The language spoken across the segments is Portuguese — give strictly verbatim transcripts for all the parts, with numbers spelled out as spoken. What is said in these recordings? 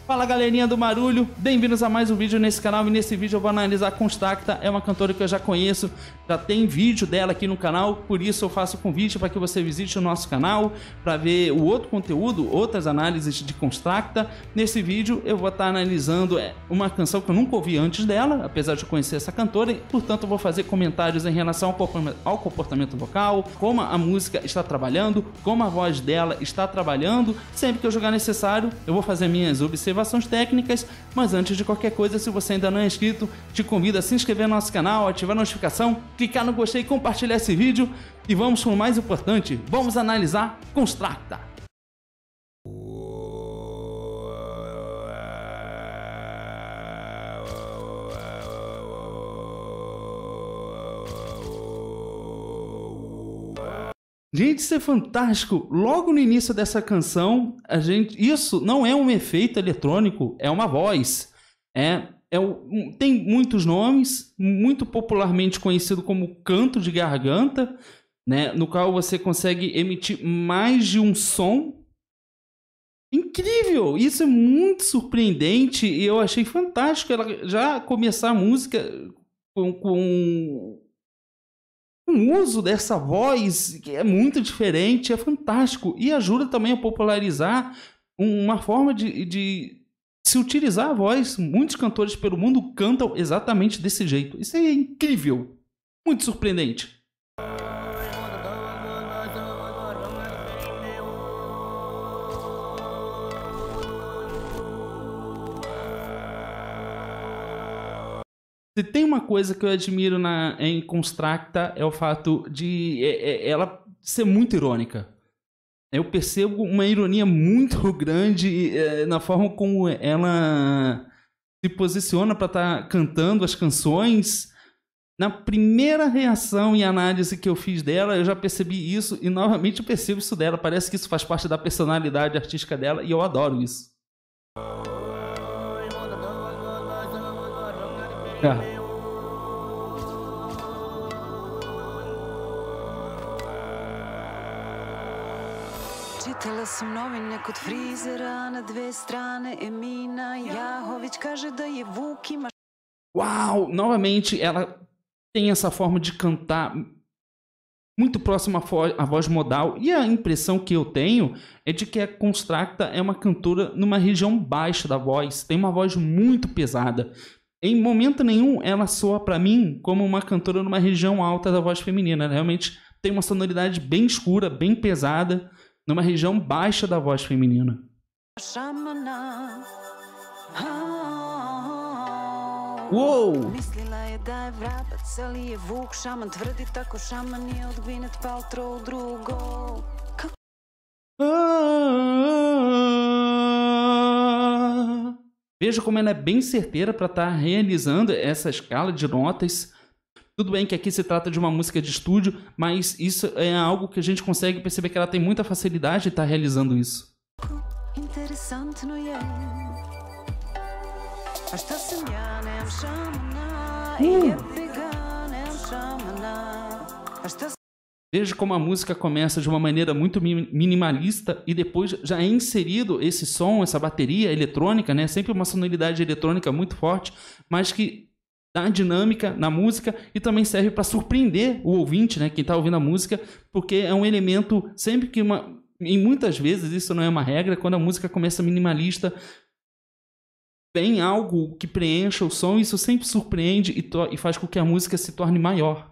Fala galerinha do Marulho, bem-vindos a mais um vídeo nesse canal. E nesse vídeo eu vou analisar Constracta. É uma cantora que eu já conheço, já tem vídeo dela aqui no canal, por isso eu faço convite para que você visite o nosso canal para ver o outro conteúdo, outras análises de Constracta. Nesse vídeo eu vou estar analisando uma canção que eu nunca ouvi antes dela, apesar de conhecer essa cantora, e portanto eu vou fazer comentários em relação ao comportamento vocal, como a música está trabalhando, como a voz dela está trabalhando. Sempre que eu julgar necessário eu vou fazer minhas observações técnicas, mas antes de qualquer coisa, se você ainda não é inscrito, te convido a se inscrever no nosso canal, ativar a notificação, clicar no gostei e compartilhar esse vídeo. E vamos com o mais importante, vamos analisar Constracta. Gente, isso é fantástico. Logo no início dessa canção, a gente, isso não é um efeito eletrônico, é uma voz. É, é um, tem muitos nomes, muito popularmente conhecido como canto de garganta, né, no qual você consegue emitir mais de um som. Incrível! Isso é muito surpreendente e eu achei fantástico ela já começar a música com... com o uso dessa voz, que é muito diferente, é fantástico. E ajuda também a popularizar uma forma de, de se utilizar a voz. Muitos cantores pelo mundo cantam exatamente desse jeito. Isso é incrível. Muito surpreendente. Se tem uma coisa que eu admiro na, em Constracta é o fato de é, é, ela ser muito irônica. Eu percebo uma ironia muito grande é, na forma como ela se posiciona para estar tá cantando as canções. Na primeira reação e análise que eu fiz dela, eu já percebi isso e novamente eu percebo isso dela. Parece que isso faz parte da personalidade artística dela e eu adoro isso. É. Čitala sam novine kod frizera, na dve strane Emina Jahović kaže da je Vuk ima... Uau! Novamente ela tem essa forma de cantar muito próxima à voz modal, e a impressão que eu tenho é de que a Constracta é uma cantora numa região baixa da voz, tem uma voz muito pesada. Em momento nenhum ela soa para mim como uma cantora numa região alta da voz feminina. Ela realmente tem uma sonoridade bem escura, bem pesada, numa região baixa da voz feminina. Uou! Veja como ela é bem certeira para estar realizando essa escala de notas. Tudo bem que aqui se trata de uma música de estúdio, mas isso é algo que a gente consegue perceber que ela tem muita facilidade de estar realizando isso. Uh. Veja como a música começa de uma maneira muito minimalista e depois já é inserido esse som, essa bateria eletrônica, né? Sempre uma sonoridade eletrônica muito forte, mas que dá dinâmica na música e também serve para surpreender o ouvinte, né? Quem está ouvindo a música, porque é um elemento sempre que uma... E muitas vezes isso não é uma regra, quando a música começa minimalista, vem algo que preencha o som, isso sempre surpreende e, to... e faz com que a música se torne maior.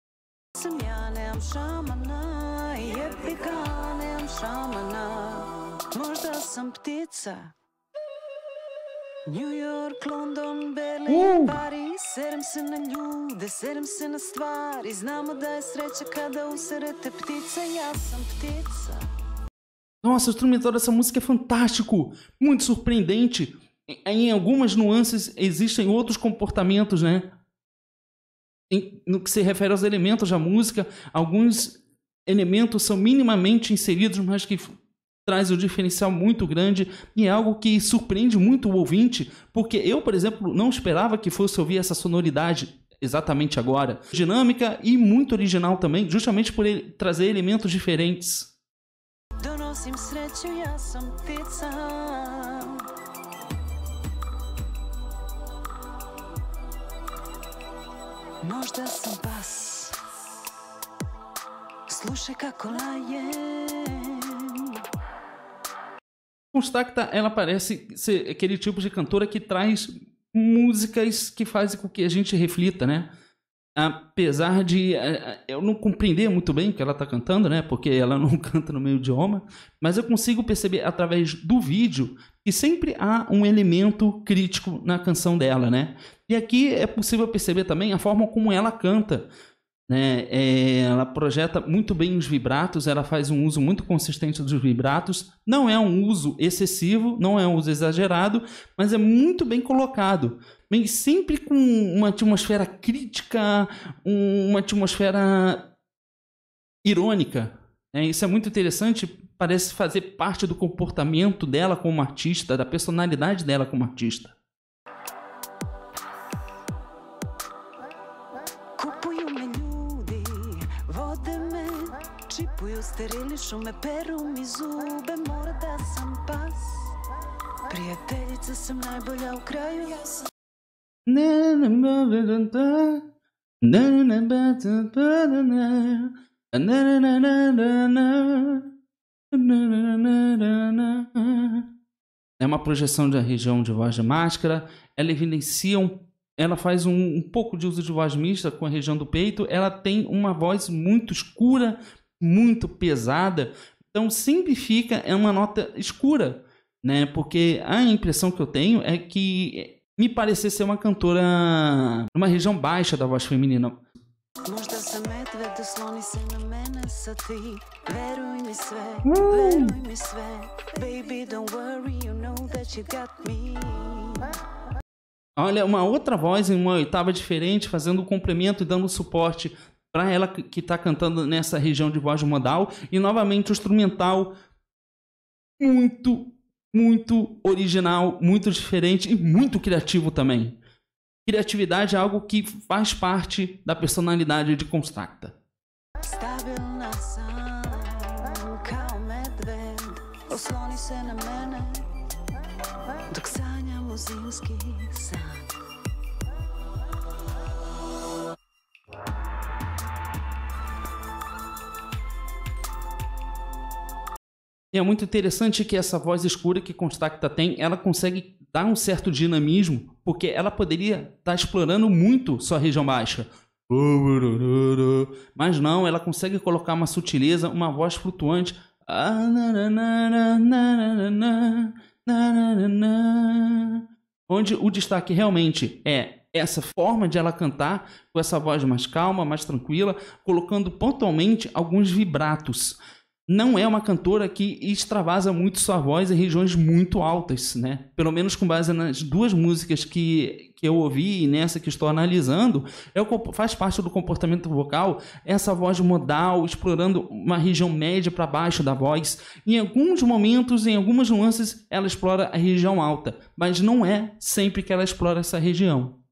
New York, London, Berlin, uh. Paris, serem se na ljude, serem se na stvari, znamo da je sreća kada userete ptica, ja sam ptica. Nossa, o instrumental dessa música é fantástico, muito surpreendente. Em algumas nuances existem outros comportamentos, né? Em, no que se refere aos elementos da música, alguns elementos são minimamente inseridos, mas que traz um diferencial muito grande e é algo que surpreende muito o ouvinte, porque eu, por exemplo, não esperava que fosse ouvir essa sonoridade exatamente agora. Dinâmica e muito original também, justamente por ele trazer elementos diferentes. Možda sam pas, slušaj kako lajem. Constacta, ela parece ser aquele tipo de cantora que traz músicas que fazem com que a gente reflita, né? Apesar de eu não compreender muito bem o que ela está cantando, né? Porque ela não canta no meu idioma, mas eu consigo perceber através do vídeo que sempre há um elemento crítico na canção dela, né? E aqui é possível perceber também a forma como ela canta, né? É, ela projeta muito bem os vibratos, ela faz um uso muito consistente dos vibratos. Não é um uso excessivo, não é um uso exagerado, mas é muito bem colocado. Mas sempre com uma atmosfera crítica, uma atmosfera irônica. É, isso é muito interessante, parece fazer parte do comportamento dela como artista, da personalidade dela como artista. Kupuju me ljudi, vode me, čipuju, sterilišu me, peru mi zube, mora da sam pas. Prijateljica sam najbolja u kraju. É uma projeção da região de voz de máscara. Ela evidencia um, ela faz um, um pouco de uso de voz mista com a região do peito. Ela tem uma voz muito escura, muito pesada. Então sempre fica é uma nota escura, né? Porque a impressão que eu tenho é que me parecer ser uma cantora numa região baixa da voz feminina. Možda sam medved, osloni se na mene sa ti. Veruj mi sve, veruj mi sve. Baby, don't worry, you know that you got me. Olha, uma outra voz em uma oitava diferente, fazendo um complemento e dando suporte para ela que está cantando nessa região de voz modal. E novamente o instrumental muito, muito original, muito diferente e muito criativo também. Criatividade é algo que faz parte da personalidade de Constacta. Stabilna sam, kao medved, osloni se na mene, dok sanjam u zimski san. E é muito interessante que essa voz escura que Constacta tem, ela consegue dar um certo dinamismo, porque ela poderia estar explorando muito sua região baixa. Mas não, ela consegue colocar uma sutileza, uma voz flutuante. Onde o destaque realmente é essa forma de ela cantar, com essa voz mais calma, mais tranquila, colocando pontualmente alguns vibratos. Não é uma cantora que extravasa muito sua voz em regiões muito altas, né? Pelo menos com base nas duas músicas que, que eu ouvi e nessa que estou analisando, é o, faz parte do comportamento vocal essa voz modal, explorando uma região média para baixo da voz. Em alguns momentos, em algumas nuances, ela explora a região alta, mas não é sempre que ela explora essa região.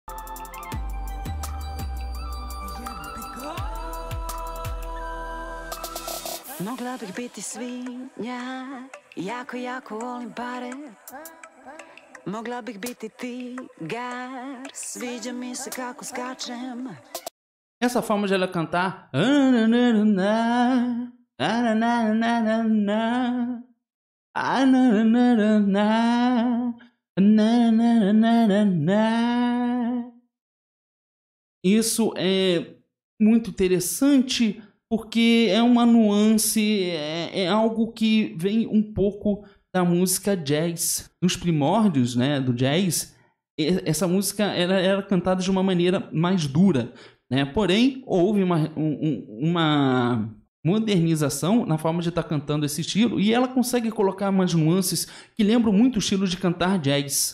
Mogla bih biti svinja, jako, jako volim pare. Mogla bih biti tigar, sviđa mi se kako skačem. Essa forma de ela cantar, isso é muito interessante, porque é uma nuance, é, é algo que vem um pouco da música jazz. Nos primórdios, né, do jazz, essa música ela era cantada de uma maneira mais dura, né? Porém, houve uma, um, uma modernização na forma de estar cantando esse estilo, e ela consegue colocar umas nuances que lembram muito o estilo de cantar jazz.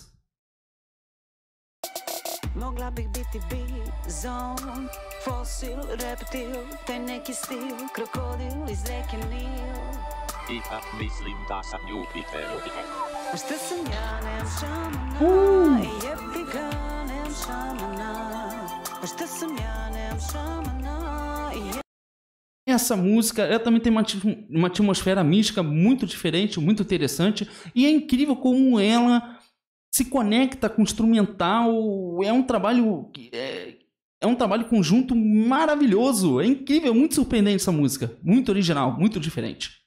Mogla bih biti bizon, fosil, reptil, taj neki stil, krokodil iz reke Nil. Ipak mislim da sam Jupiter. Šta sam ja, nemam šamana, i jebi ga, nemam šamana. Šta sam ja, nemam šamana, i jebi... Essa música ela também tem uma, uma atmosfera mística muito diferente, muito interessante, e é incrível como ela se conecta com o instrumental. É um trabalho, é, é um trabalho conjunto maravilhoso, é incrível, muito surpreendente essa música, muito original, muito diferente.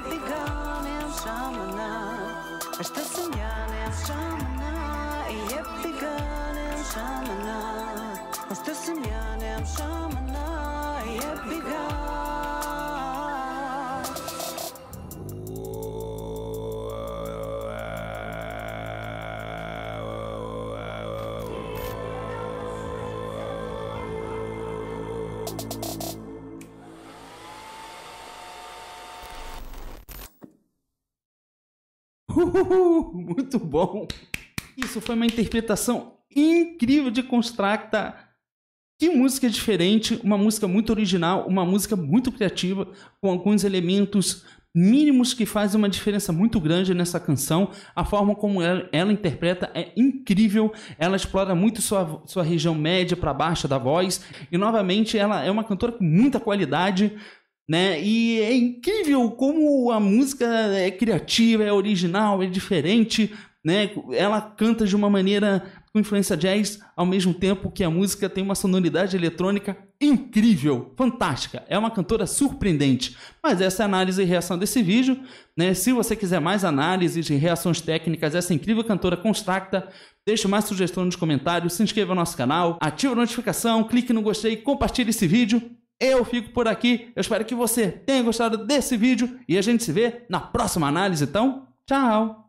Uhul, muito bom. Isso foi uma interpretação incrível de Constracta. Que música diferente, uma música muito original, uma música muito criativa, com alguns elementos mínimos que fazem uma diferença muito grande nessa canção. A forma como ela, ela interpreta é incrível, ela explora muito sua, sua região média para baixa da voz, e novamente ela é uma cantora com muita qualidade, né? E é incrível como a música é criativa, é original, é diferente, né? Ela canta de uma maneira com influência jazz, ao mesmo tempo que a música tem uma sonoridade eletrônica incrível, fantástica. É uma cantora surpreendente. Mas essa é a análise e reação desse vídeo, né? Se você quiser mais análises e reações técnicas dessa incrível cantora Constracta, deixe mais sugestões nos comentários, se inscreva no nosso canal, ative a notificação, clique no gostei, compartilhe esse vídeo. Eu fico por aqui, eu espero que você tenha gostado desse vídeo e a gente se vê na próxima análise, então, tchau!